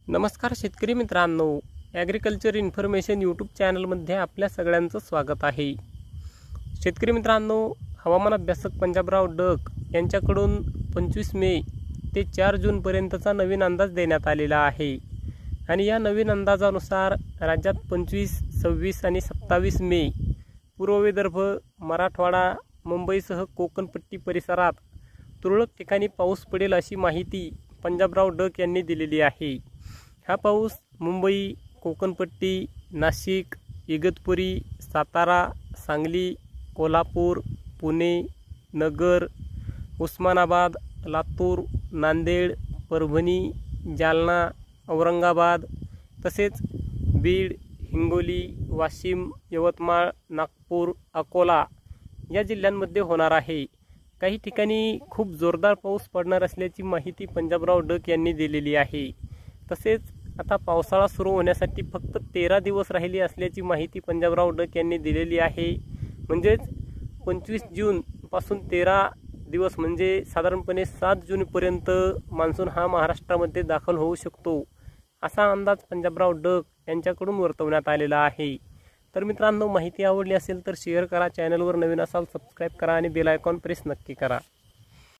नमस्कार शेतकरी मित्रांनो, ॲग्रिकल्चर इन्फॉर्मेशन यूट्यूब चॅनलमध्ये आपल्या सगळ्यांचं स्वागत आहे। शेतकरी मित्रांनो, हवामान अभ्यासक पंजाबराव डक यांच्याकडून 25 मे ते 4 जून पर्यंतचा नवीन अंदाज देण्यात आलेला आहे आणि या नवीन अंदाजानुसार राज्यात 25, 26 आणि 27 मे पूर्व विदर्भ, मराठवाडा, मुंबईसह कोकणपट्टी परिसरात तुरळक ठिकाणी पाऊस पडेल अशी माहिती पंजाबराव डक यांनी दिलेली आहे। हा पाऊस मुंबई, कोकणपट्टी, नाशिक, इगतपुरी, सातारा, सांगली, कोल्हापूर, पुणे, नगर, उस्मानाबाद, लातूर, नांदेड, परभणी, जालना, औरंगाबाद तसेच बीड, हिंगोली, वाशिम, यवतमाळ, नागपूर, अकोला या जिल्ह्यांमध्ये होणार आहे। काही ठिकाणी खूप जोरदार पाऊस पडणार असल्याची माहिती पंजाबराव डक यांनी दिलेली आहे। तसेच आता पावसाळा सुरू होण्यासाठी फक्त 13 दिवस राहिली असल्याची माहिती पंजाबराव डक यांनी दिलेली आहे। म्हणजेच 25 जून पासून 13 दिवस म्हणजे साधारणपणे 7 जून पर्यंत मान्सून हा महाराष्ट्रामध्ये दाखल होऊ शकतो असा अंदाज पंजाबराव डक यांच्याकडून वर्तवण्यात आलेला आहे। तर मित्रांनो, माहिती आवडली असेल तर शेअर करा, चॅनलवर नवीन असाल सबस्क्राइब करा आणि बेल आयकॉन प्रेस नक्की करा।